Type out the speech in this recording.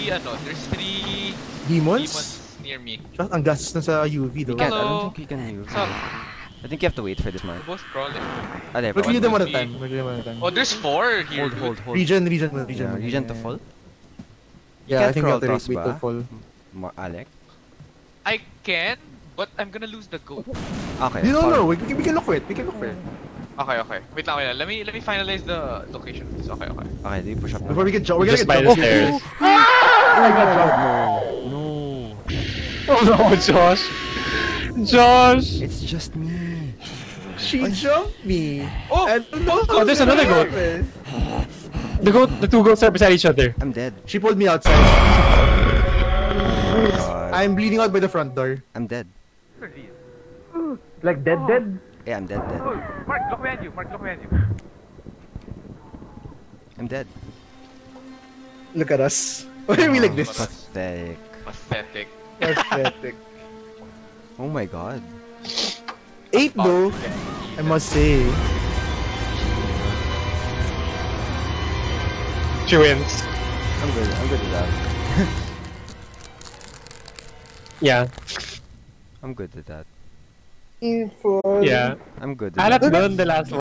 there's three Demons? near me. Just, ang gastos na sa UV You though. can't. I Hello. don't think you can use. What's up? I think you have to wait for this mark. They're both crawling. Ah, there. Mag-clear them One, one at a two, time. Mag-clear them one at a time. Oh, there's four here. Hold. Region. Yeah, region to fall. Yeah, I can't think you have to crawl wait to ba? fall. Alec. I can, but I'm gonna lose the goat. Okay. No, fall. no, we can look for it. We can look for it. Okay. Wait lang. Let me finalize the location. Okay. Okay, do you push up? Before we get jump, we're Just gonna by get the jump. stairs. Oh my god, jump. No. Oh no, Josh! Josh! It's just me. She jumped me. Oh! I don't know Oh, there's another goat. happened. The two goats are beside each other. I'm dead. She pulled me outside. God. I'm bleeding out by the front door. I'm dead. Like dead? Yeah, I'm dead. Mark, look behind you. I'm dead. Look at us. Why are we like this? Pathetic. Pathetic. Pathetic. Oh my god. 8 though, I must say. She wins. I'm good with that. Yeah. I'm good with that. Info. Yeah. I'm good with Hanap that. doon the last one.